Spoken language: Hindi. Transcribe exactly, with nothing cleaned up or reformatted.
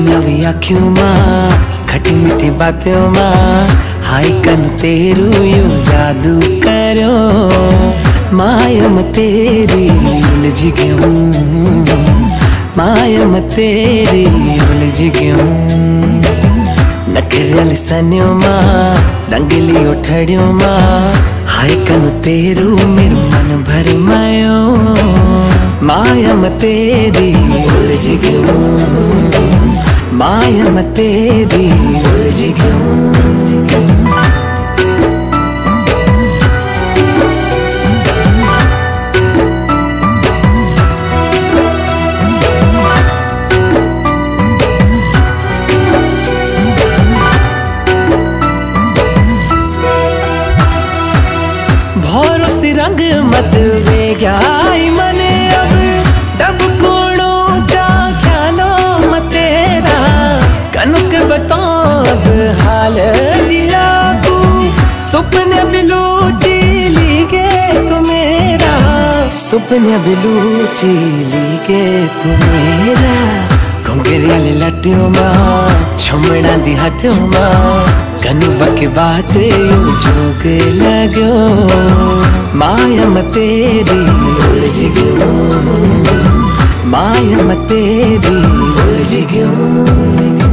मेरी आँखों माँ खटी मीठी बातों माँ हाय कनु तेरू यूं जादू करो मायम तेरी उलझ गयूं मायम तेरी उलझ गयूं नखरल सनियों माँ रंगली उठड़ियों माँ हाय कनु तेरू मेरू मन भर मायो मायम तेरी उलझ गयूं मायम तेरी उलझ गयूं। भौरो सी रंग मत वे गयाई मने अब दब कोणो जा ख्यालो मतेरा कनुक बताब हाल जिया तू सुपने बिलू चीली के तू मेरा सुपने बिलू चीली के तू मेरा घुंघरिया लटियों माँ छुमना दी हथों माँ कनु बके बात जोग लगो मायम तेरी उलझ गयूं मायम तेरी उलझ गयूं।